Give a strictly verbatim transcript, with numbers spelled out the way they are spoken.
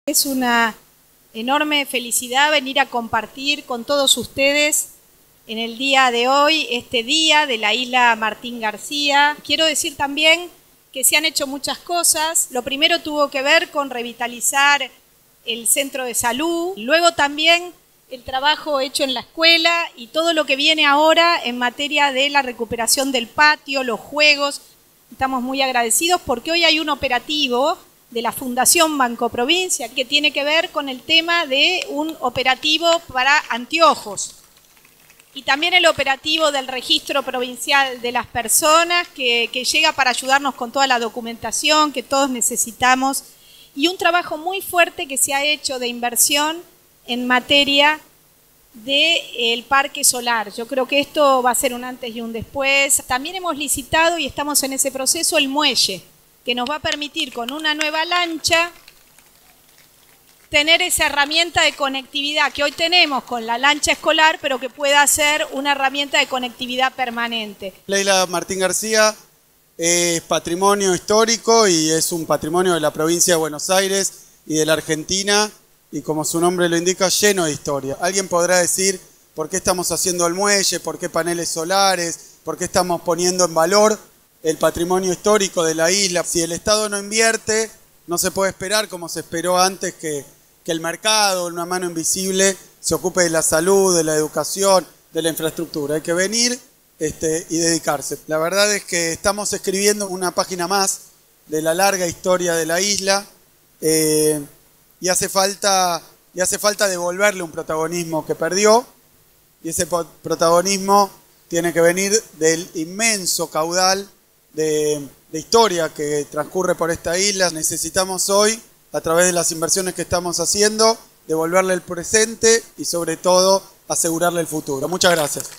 Es una enorme felicidad venir a compartir con todos ustedes en el día de hoy, este día de la isla Martín García. Quiero decir también que se han hecho muchas cosas. Lo primero tuvo que ver con revitalizar el centro de salud, luego también el trabajo hecho en la escuela y todo lo que viene ahora en materia de la recuperación del patio, los juegos. Estamos muy agradecidos porque hoy hay un operativo de la Fundación Banco Provincia que tiene que ver con el tema de un operativo para anteojos y también el operativo del registro provincial de las personas que, que llega para ayudarnos con toda la documentación que todos necesitamos y un trabajo muy fuerte que se ha hecho de inversión en materia del parque solar. Yo creo que esto va a ser un antes y un después. También hemos licitado y estamos en ese proceso el muelle, que nos va a permitir con una nueva lancha tener esa herramienta de conectividad que hoy tenemos con la lancha escolar, pero que pueda ser una herramienta de conectividad permanente. La isla Martín García es patrimonio histórico y es un patrimonio de la provincia de Buenos Aires y de la Argentina, y como su nombre lo indica, lleno de historia. Alguien podrá decir por qué estamos haciendo el muelle, por qué paneles solares, por qué estamos poniendo en valor el patrimonio histórico de la isla. Si el Estado no invierte, no se puede esperar, como se esperó antes, que, que el mercado, una mano invisible, se ocupe de la salud, de la educación, de la infraestructura. Hay que venir este, y dedicarse. La verdad es que estamos escribiendo una página más de la larga historia de la isla eh, y, hace falta, y hace falta devolverle un protagonismo que perdió, y ese protagonismo tiene que venir del inmenso caudal De, de historia que transcurre por esta isla. Necesitamos hoy, a través de las inversiones que estamos haciendo, devolverle el presente y sobre todo asegurarle el futuro. Muchas gracias.